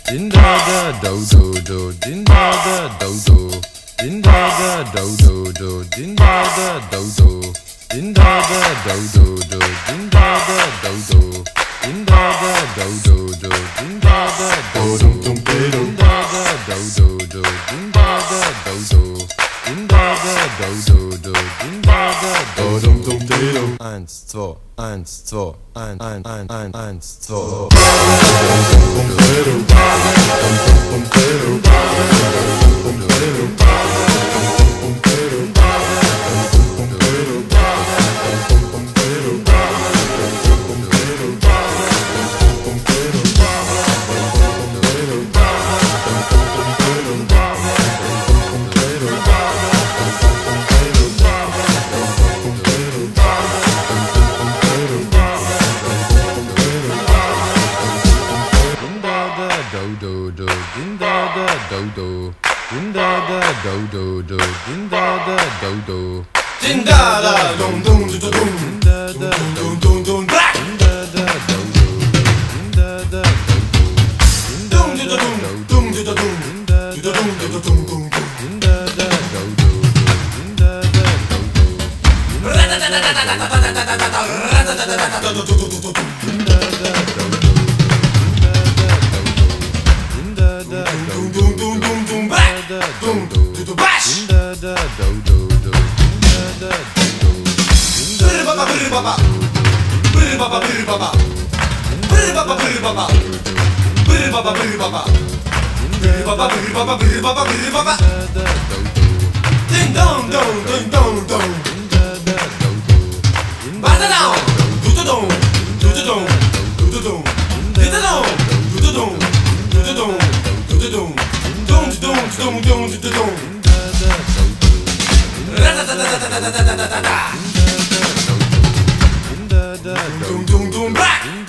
din da da do do do, din da da do do, din da da do do do, din da da do do, din da da do do do, din da da do do, din da da do do do, din da da do do, din da da do do do, din da da do do, din da da do do do, din da da do do. 1, 2, 1, 2, 1, 1, 1, 1, 1, 2. Do do, din da da do do, din da da do do do, din da da do do, din da da dum dum dum dum, din da da dum dum dum black, din da da do do, din da da do do, dum dum dum dum dum dum, din da da dum dum dum dum, din da da do do, din da da do do, din da da do do, din da da do do. dum dum dum bash. Da da do do do, da da do do. Brr baba brr baba, brr baba brr baba, brr baba brr baba, brr baba brr baba, brr baba brr baba brr baba brr baba. Ding dong dong ding dong dong. Bada down, do do dong, do do dong, do do dong, do do dong, do do dong, do do dong, do do dong. Dum dum dum dum dum dum. Ra da da da da da da da da da. Dum dum dum back.